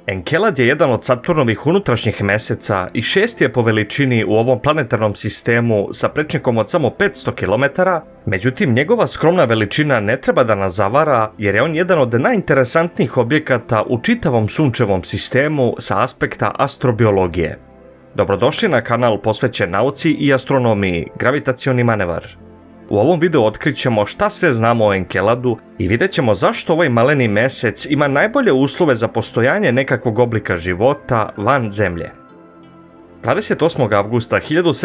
Enkelad je jedan od Saturnovih unutrašnjih meseca i šesti je po veličini u ovom planetarnom sistemu sa prečnikom od samo 500 km, međutim njegova skromna veličina ne treba da nas zavara jer je on jedan od najinteresantnijih objekata u čitavom sunčevom sistemu sa aspekta astrobiologije. Dobrodošli na kanal posvećen nauci i astronomiji, Gravitacioni manevar. U ovom videu otkrićemo šta sve znamo o Enkeladu i vidjet ćemo zašto ovaj maleni mesec ima najbolje uslove za postojanje nekakvog oblika života van Zemlje. 28. avgusta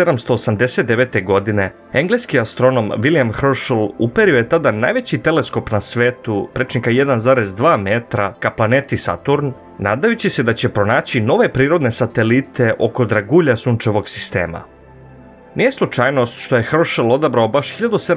1789. godine engleski astronom William Herschel uperio je tada najveći teleskop na svetu, prečnika 1,2 metra, ka planeti Saturn, nadajući se da će pronaći nove prirodne satelite oko dragulja sunčevog sistema. Nije slučajnost što je Herschel odabrao baš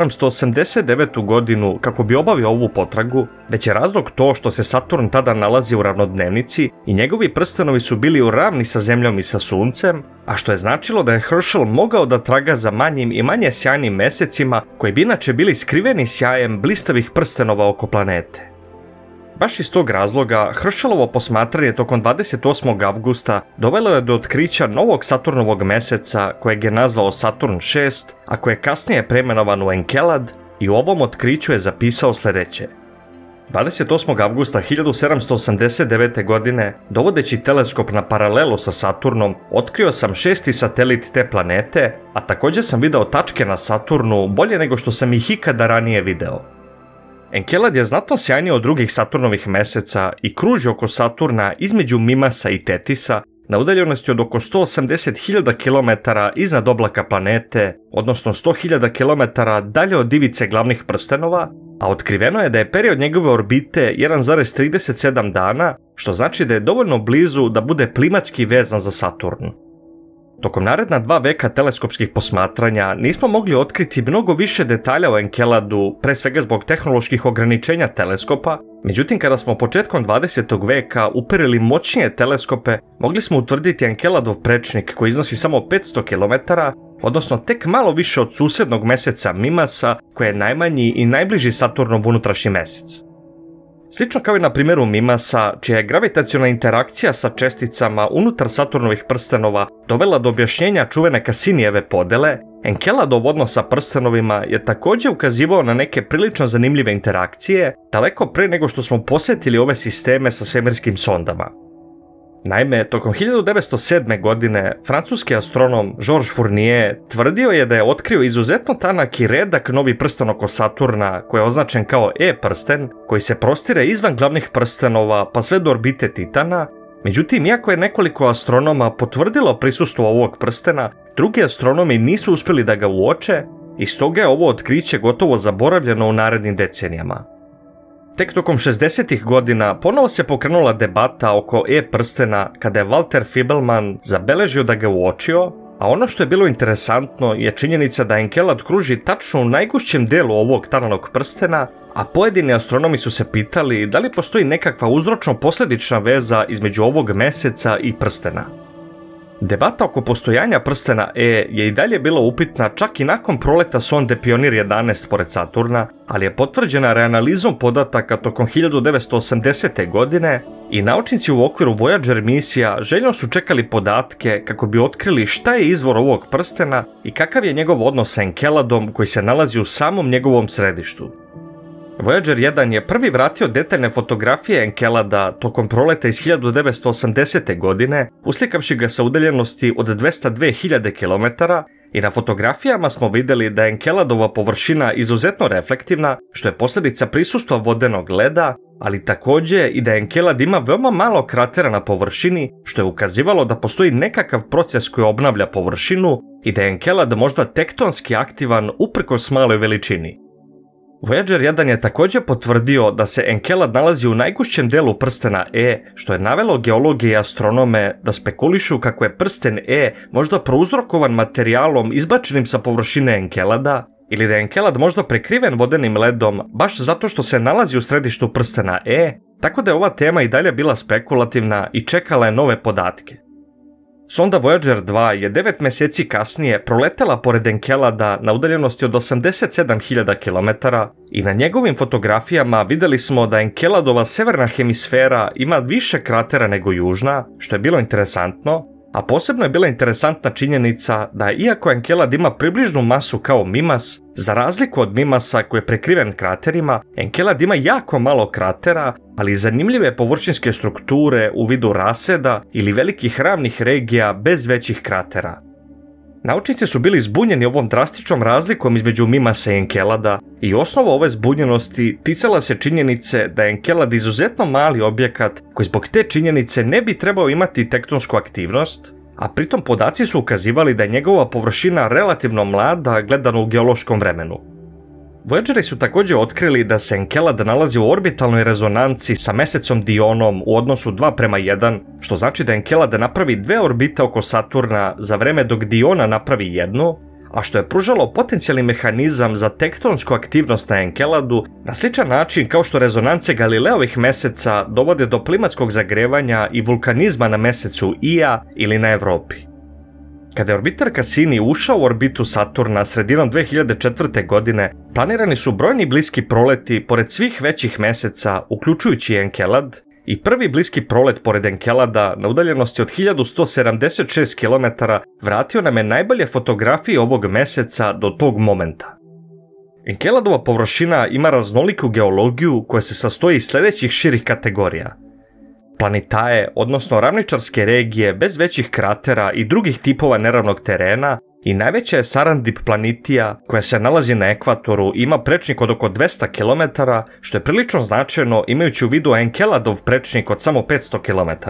1789. godinu kako bi obavio ovu potragu, već je razlog to što se Saturn tada nalazi u ravnodnevnici i njegovi prstenovi su bili u ravni sa Zemljom i sa Suncem, a što je značilo da je Herschel mogao da traga za manjim i manje sjajnim mesecima koji bi inače bili skriveni sjajem blistavih prstenova oko planete. Baš iz tog razloga, Herschelovo posmatranje tokom 28. avgusta dovelo je do otkrića novog Saturnovog meseca kojeg je nazvao Saturn 6, a koje je kasnije preimenovan u Enkelad i u ovom otkriću je zapisao sljedeće. 28. avgusta 1789. godine, dovodeći teleskop na paralelu sa Saturnom, otkrio sam šesti satelit te planete, a također sam video tačke na Saturnu bolje nego što sam ih ikada ranije video. Enkelad je znatno sjajniji od drugih Saturnovih meseca i kruži oko Saturna između Mimasa i Tetisa na udaljenosti od oko 180.000 km iznad oblaka planete, odnosno 100.000 km dalje od ivice glavnih prstenova, a otkriveno je da je period njegove orbite 1,37 dana, što znači da je dovoljno blizu da bude klimatski vezan za Saturn. Tokom naredna 2 veka teleskopskih posmatranja nismo mogli otkriti mnogo više detalja o Enkeladu, pre svega zbog tehnoloških ograničenja teleskopa, međutim kada smo početkom 20. veka uperili moćnije teleskope, mogli smo utvrditi Enkeladov prečnik koji iznosi samo 500 km, odnosno tek malo više od susednog meseca Mimasa, koji je najmanji i najbliži Saturnov unutrašnji mesec. Slično kao i na primjeru Mimasa, čija je gravitaciona interakcija sa česticama unutar Saturnovih prstenova dovela do objašnjenja čuvene Cassinijeve podele, Enkeladov odnos sa prstenovima je također ukazivao na neke prilično zanimljive interakcije, daleko pre nego što smo posjetili ove sisteme sa svemirskim sondama. Naime, tokom 1907. godine francuski astronom Georges Fournier tvrdio je da je otkrio izuzetno tanak i redak novi prsten oko Saturna koji je označen kao E-prsten, koji se prostire izvan glavnih prstenova pa sve do orbite Titana. Međutim, iako je nekoliko astronoma potvrdilo prisustvo ovog prstena, drugi astronomi nisu uspjeli da ga uoče i stoga je ovo otkriće gotovo zaboravljeno u narednim decenijama. Tek tokom 60. godina ponovo se pokrenula debata oko E-prstena kada je Walter Fibelman zabeležio da ga uočio, a ono što je bilo interesantno je činjenica da Enkelad kruži tačno u najgušćem delu ovog tananog prstena, a pojedini astronomi su se pitali da li postoji nekakva uzročno-posljedična veza između ovog meseca i prstena. Debata oko postojanja prstena E je i dalje bila upitna čak i nakon proleta sonde Pionir 11 pored Saturna, ali je potvrđena reanalizom podataka tokom 1980. godine i naučnici u okviru Voyager misija željno su čekali podatke kako bi otkrili šta je izvor ovog prstena i kakav je njegov odnos sa Enkeladom koji se nalazi u samom njegovom središtu. Voyager 1 je prvi vratio detaljne fotografije Enkelada tokom proleta iz 1980. godine, uslikavši ga sa udaljenosti od 202.000 km i na fotografijama smo vidjeli da je Enkeladova površina izuzetno reflektivna, što je posljedica prisustva vodenog leda, ali također i da Enkelad ima veoma malo kratera na površini, što je ukazivalo da postoji nekakav proces koji obnavlja površinu i da je Enkelad možda tektonski aktivan uprkos maloj veličini. Voyager 1 je također potvrdio da se Enkelad nalazi u najgušćem delu prstena E, što je navelo geologe i astronome da spekulišu kako je prsten E možda prouzrokovan materijalom izbačenim sa površine Enkelada, ili da je Enkelad možda prekriven vodenim ledom baš zato što se nalazi u središtu prstena E, tako da je ova tema i dalje bila spekulativna i čekala je nove podatke. Sonda Voyager 2 je 9 mjeseci kasnije proletela pored Enkelada na udaljenosti od 87.000 km i na njegovim fotografijama vidjeli smo da Enkeladova severna hemisfera ima više kratera nego južna, što je bilo interesantno, a posebno je bila interesantna činjenica da iako Enkelad ima približnu masu kao Mimas, za razliku od Mimasa koji je prekriven kraterima, Enkelad ima jako malo kratera, ali i zanimljive površinske strukture u vidu raseda ili velikih ravnih regija bez većih kratera. Naučnici su bili zbunjeni ovom drastičnom razlikom između Mimasa i Enkelada i osnova ove zbunjenosti ticala se činjenice da je Enkelad izuzetno mali objekat koji zbog te činjenice ne bi trebao imati tektonsku aktivnost, a pritom podaci su ukazivali da je njegova površina relativno mlada gledano u geološkom vremenu. Voyageri su također otkrili da se Enkelad nalazi u orbitalnoj rezonanci sa mesecom Dionom u odnosu 2:1, što znači da Enkelad napravi 2 orbite oko Saturna za vreme dok Diona napravi jednu, a što je pružalo potencijalni mehanizam za tektonsku aktivnost na Enkeladu na sličan način kao što rezonance Galileovih meseca dovode do klimatskog zagrevanja i vulkanizma na mesecu Ija ili na Evropi. Kada je orbiter Cassini ušao u orbitu Saturna sredinom 2004. godine, planirani su brojni bliski proleti pored svih većih meseca, uključujući Enkelad, i prvi bliski prolet pored Enkelada na udaljenosti od 1176 km vratio nam je najbolje fotografije ovog meseca do tog momenta. Enkeladova površina ima raznoliku geologiju koja se sastoji iz sljedećih širih kategorija: planetae, odnosno ravničarske regije bez većih kratera i drugih tipova neravnog terena, i najveća je Sarandip Planetija koja se nalazi na ekvatoru i ima prečnik od oko 200 km, što je prilično značajno imajući u vidu Enkeladov prečnik od samo 500 km.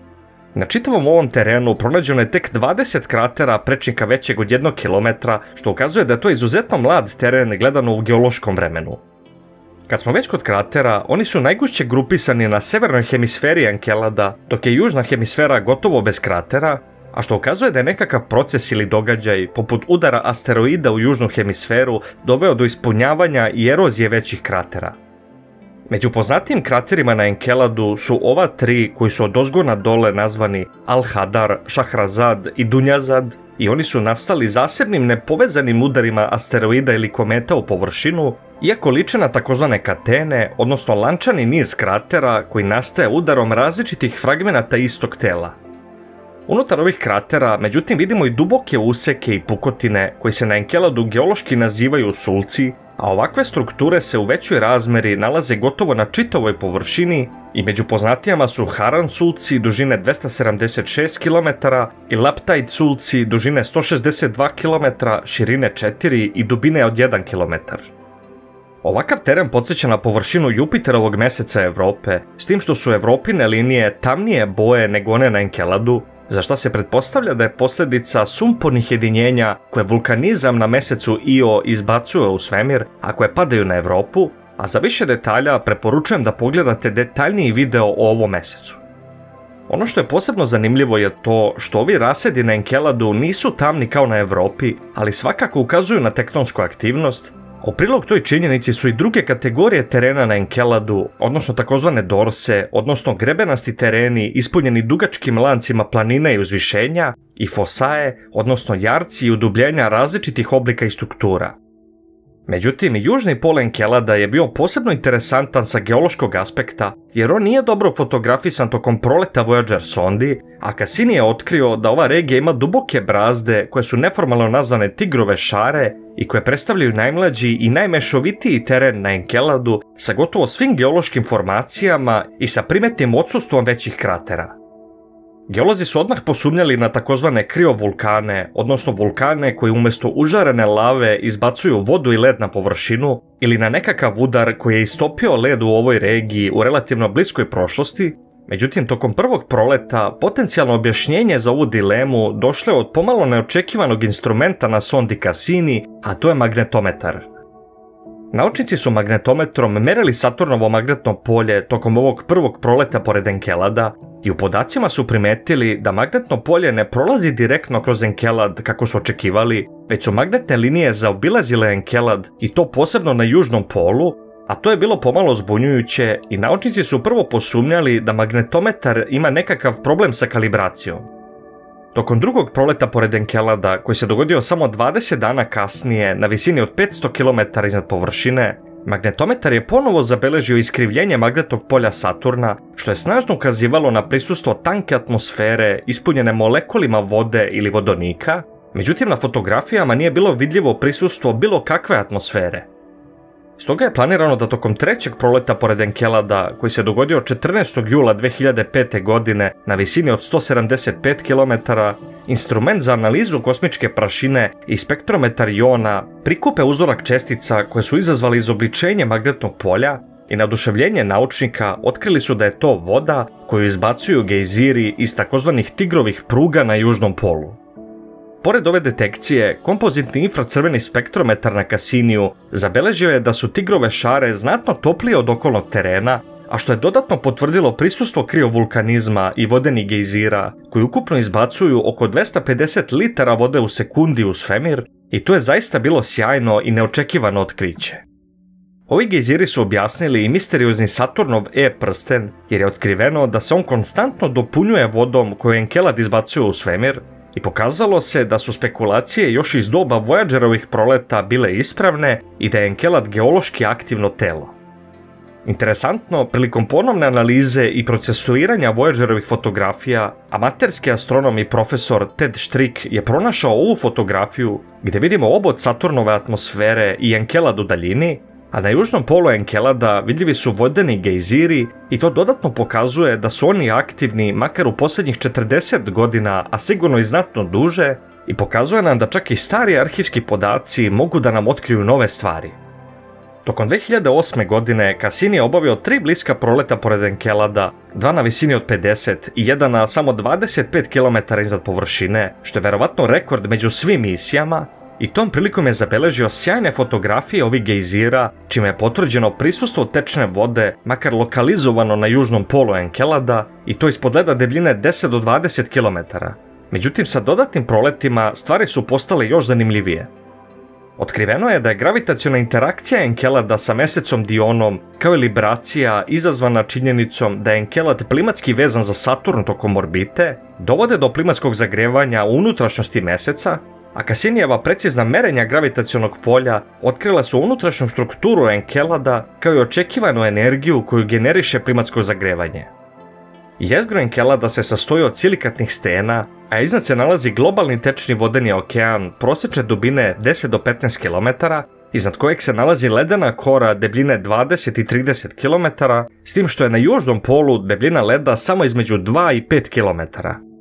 Na čitavom ovom terenu pronađeno je tek 20 kratera prečnika većeg od 1 km, što ukazuje da je to izuzetno mlad teren gledano u geološkom vremenu. Kad smo već kod kratera, oni su najgušće grupisani na severnoj hemisferi Enkelada, dok je južna hemisfera gotovo bez kratera, a što ukazuje da je nekakav proces ili događaj, poput udara asteroida u južnu hemisferu, doveo do ispunjavanja i erozije većih kratera. Među poznatijim kraterima na Enkeladu su ova 3 koji su odozgo na dole nazvani Al-Hadar, Šahrazad i Dunjazad, i oni su nastali zasebnim nepovezanim udarima asteroida ili kometa u površinu, iako liče na takozvane katene, odnosno lančani niz kratera koji nastaje udarom različitih fragmenata istog tela. Unutar ovih kratera, međutim, vidimo i duboke useke i pukotine koji se na Enkeladu geološki nazivaju sulci, a ovakve strukture se u većoj razmeri nalaze gotovo na čitavoj površini i među poznatijama su Haran sulci dužine 276 km i Laptide sulci dužine 162 km, širine 4 i dubine od 1 km. Ovakav teren podsjeća na površinu Jupiterovog meseca Evrope, s tim što su Evropine linije tamnije boje nego one na Enkeladu, za što se pretpostavlja da je posljedica sumpornih jedinjenja koje vulkanizam na mesecu Io izbacuje u svemir, a koje padaju na Evropu, a za više detalja preporučujem da pogledate detaljniji video o ovom mesecu. Ono što je posebno zanimljivo je to što ovi rasedi na Enkeladu nisu tamni kao na Evropi, ali svakako ukazuju na tektonsku aktivnost. U prilog toj činjenici su i druge kategorije terena na Enkeladu, odnosno takozvane dorse, odnosno grebenasti tereni ispunjeni dugačkim lancima planina i uzvišenja, i fosae, odnosno jarci i udubljenja različitih oblika i struktura. Međutim, južni pol Enkelada je bio posebno interesantan sa geološkog aspekta, jer on nije dobro fotografisan tokom proleta Voyager sondi, a Cassini je otkrio da ova regija ima duboke brazde koje su neformalno nazvane tigrove šare i koje predstavljaju najmlađi i najmešovitiji teren na Enkeladu sa gotovo svim geološkim formacijama i sa primetnim odsustvom većih kratera. Geolozi su odmah posumnjali na takozvane kriovulkane, odnosno vulkane koji umjesto užarene lave izbacuju vodu i led na površinu, ili na nekakav udar koji je istopio led u ovoj regiji u relativno bliskoj prošlosti. Međutim, tokom prvog proleta potencijalno objašnjenje za ovu dilemu došlo je od pomalo neočekivanog instrumenta na sondi Cassini, a to je magnetometar. Naučnici su magnetometrom merili Saturnovo magnetno polje tokom ovog prvog proleta pored Enkelada i u podacima su primetili da magnetno polje ne prolazi direktno kroz Enkelad kako su očekivali, već su magnetne linije zaobilazile Enkelad i to posebno na južnom polu, a to je bilo pomalo zbunjujuće i naučnici su prvo posumnjali da magnetometar ima nekakav problem sa kalibracijom. Tokom drugog proleta pored Enkelada, koji se dogodio samo 20 dana kasnije na visini od 500 km iznad površine, magnetometar je ponovo zabeležio iskrivljenje magnetnog polja Saturna, što je snažno ukazivalo na prisustvo tanke atmosfere ispunjene molekulima vode ili vodonika, međutim na fotografijama nije bilo vidljivo prisustvo bilo kakve atmosfere. Stoga je planirano da tokom trećeg proleta pored Enkelada, koji se dogodio 14. jula 2005. godine na visini od 175 km, instrument za analizu kosmičke prašine i spektrometar iona prikupe uzorak čestica koje su izazvali izobličenje magnetnog polja i na oduševljenje naučnika otkrili su da je to voda koju izbacuju gejziri iz takozvanih tigrovih pruga na južnom polu. Pored ove detekcije, kompozitni infracrveni spektrometar na Cassiniju zabeležio je da su tigrove šare znatno toplije od okolnog terena, a što je dodatno potvrdilo prisustvo kriovulkanizma i vodenih gejzira, koji ukupno izbacuju oko 250 litara vode u sekundi u svemir, i to je zaista bilo sjajno i neočekivano otkriće. Ovi gejziri su objasnili i misteriozni Saturnov E-prsten, jer je otkriveno da se on konstantno dopunjuje vodom koju Enkelad izbacuje u svemir, i pokazalo se da su spekulacije još iz doba Voyagerovih proleta bile ispravne i da je Enkelad geološki aktivno telo. Interesantno, prilikom ponovne analize i procesuiranja Voyagerovih fotografija, amaterski astronom i profesor Ted Strick je pronašao ovu fotografiju gdje vidimo obod Saturnove atmosfere i Enkelad u daljini, a na južnom polu Enkelada vidljivi su vodeni gejziri i to dodatno pokazuje da su oni aktivni makar u posljednjih 40 godina, a sigurno i znatno duže, i pokazuje nam da čak i stari arhivski podaci mogu da nam otkriju nove stvari. Tokom 2008. godine Cassini je obavio 3 bliska proleta pored Enkelada, 2 na visini od 50 i 1 na samo 25 km iznad površine, što je verovatno rekord među svim misijama, i tom prilikom je zabeležio sjajne fotografije ovih gejzira, čime je potvrđeno prisustvo tečne vode, makar lokalizovano na južnom polu Enkelada, i to ispod leda debljine 10 do 20 km. Međutim, sa dodatnim proletima stvari su postale još zanimljivije. Otkriveno je da je gravitaciona interakcija Enkelada sa mesecom Dionom, kao i libracija izazvana činjenicom da je Enkelad klimatski vezan za Saturn tokom orbite, dovode do klimatskog zagrevanja u unutrašnjosti meseca, a Cassinijeva precizna merenja gravitacionog polja otkrila su unutrašnju strukturu Enkelada kao i očekivanu energiju koju generiše klimatsko zagrevanje. Jezgro Enkelada se sastoji od silikatnih stena, a iznad se nalazi globalni tečni vodeni okean prosječne dubine 10 do 15 km, iznad kojeg se nalazi ledena kora debljine 20 i 30 km, s tim što je na južnom polu debljina leda samo između 2 i 5 km.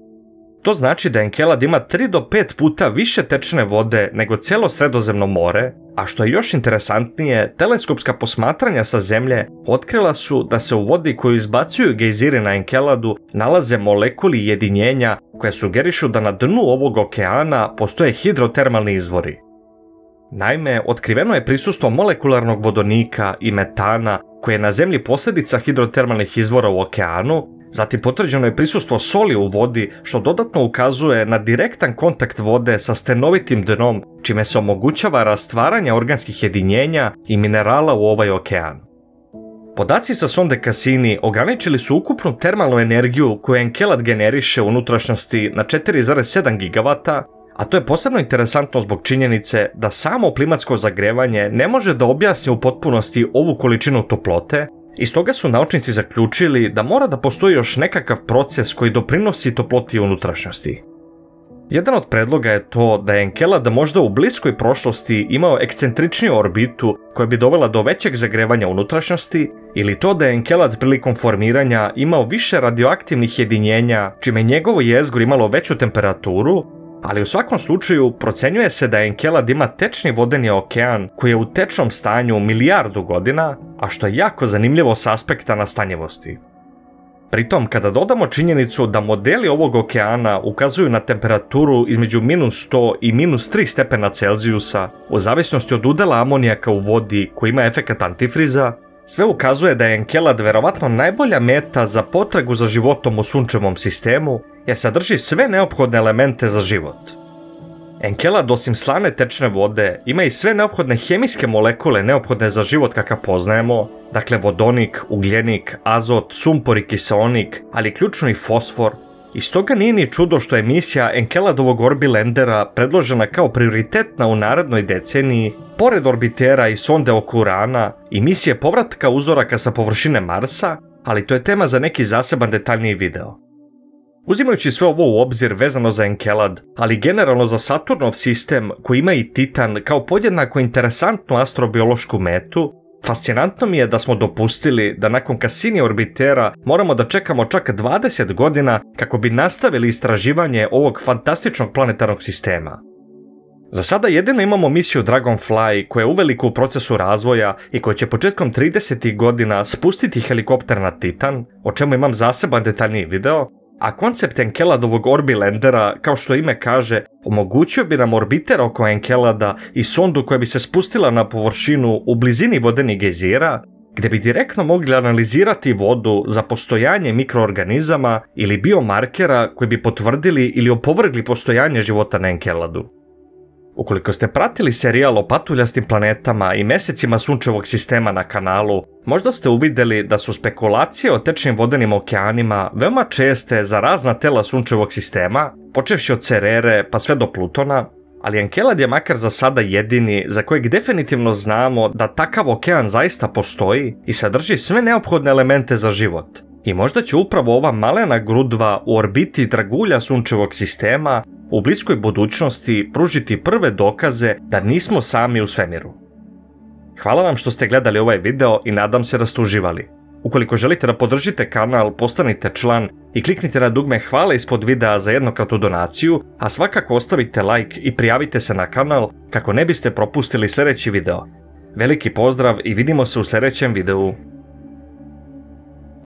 To znači da Enkelad ima 3 do 5 puta više tečne vode nego cijelo Sredozemno more, a što je još interesantnije, teleskopska posmatranja sa Zemlje otkrila su da se u vodi koju izbacuju gejziri na Enkeladu nalaze molekuli jedinjenja koje sugerišu da na dnu ovog okeana postoje hidrotermalni izvori. Naime, otkriveno je prisustvo molekularnog vodonika i metana koje je na Zemlji posljedica hidrotermalnih izvora u okeanu. Zatim potvrđeno je prisustvo soli u vodi, što dodatno ukazuje na direktan kontakt vode sa stenovitim dnom, čime se omogućava rastvaranje organskih jedinjenja i minerala u ovaj okean. Podaci sa sonde Cassini ograničili su ukupnu termalnu energiju koju Enkelad generiše u unutrašnjosti na 4,7 gigavata, a to je posebno interesantno zbog činjenice da samo klimatsko zagrevanje ne može da objasni u potpunosti ovu količinu toplote, i stoga su naučnici zaključili da mora da postoji još nekakav proces koji doprinosi toploti unutrašnjosti. Jedan od predloga je to da je Enkelad možda u bliskoj prošlosti imao ekscentričniju orbitu koja bi dovela do većeg zagrevanja unutrašnjosti, ili to da je Enkelad prilikom formiranja imao više radioaktivnih jedinjenja, čime njegovo jezgro imalo veću temperaturu, ali u svakom slučaju procenjuje se da Enkelad ima tečni vodeni okean koji je u tečnom stanju milijardu godina, a što je jako zanimljivo s aspekta nastanjivosti. Pritom, kada dodamo činjenicu da modeli ovog okeana ukazuju na temperaturu između -100 i -3 stepena Celzijusa, u zavisnosti od udela amonijaka u vodi koji ima efekat antifriza, sve ukazuje da je Enkelad verovatno najbolja meta za potragu za životom u sunčevom sistemu, jer sadrži sve neophodne elemente za život. Enkelad, osim slane tečne vode, ima i sve neophodne hemijske molekule neophodne za život kakav poznajemo, dakle vodonik, ugljenik, azot, sumpor i kiseonik, ali ključno i fosfor, I stoga nije ni čudo što je misija Enceladovog Orbilandera predložena kao prioritetna u narednoj deceniji, pored orbitera i sonde oko Urana i misije povratka uzoraka sa površine Marsa, ali to je tema za neki zaseban detaljniji video. Uzimajući sve ovo u obzir vezano za Encelad, ali generalno za Saturnov sistem koji ima i Titan kao podjednako interesantnu astrobiološku metu, fascinantno mi je da smo dopustili da nakon Cassini orbitera moramo da čekamo čak 20 godina kako bi nastavili istraživanje ovog fantastičnog planetarnog sistema. Za sada jedino imamo misiju Dragonfly koja je uveliko u procesu razvoja i koja će početkom 30. godina spustiti helikopter na Titan, o čemu imam zaseban detaljniji video, a koncept Enceladovog Orbilandera, kao što ime kaže, omogućio bi nam orbiter oko Encelada i sondu koja bi se spustila na površinu u blizini vodenih gejzira, gdje bi direktno mogli analizirati vodu za postojanje mikroorganizama ili biomarkera koji bi potvrdili ili opovrgli postojanje života na Enceladu. Ukoliko ste pratili serijal o patuljastim planetama i mesecima sunčevog sistema na kanalu, možda ste uvidjeli da su spekulacije o tečnim vodenim okeanima veoma česte za razna tela sunčevog sistema, počevši od Cerere pa sve do Plutona, ali Encelad je makar za sada jedini za kojeg definitivno znamo da takav okean zaista postoji i sadrži sve neophodne elemente za život. I možda će upravo ova malena grudva u orbiti dragulja sunčevog sistema u bliskoj budućnosti pružiti prve dokaze da nismo sami u svemiru. Hvala vam što ste gledali ovaj video i nadam se da ste uživali. Ukoliko želite da podržite kanal, postanite član i kliknite na dugme hvale ispod videa za jednokratnu donaciju, a svakako ostavite like i prijavite se na kanal kako ne biste propustili sljedeći video. Veliki pozdrav i vidimo se u sljedećem videu.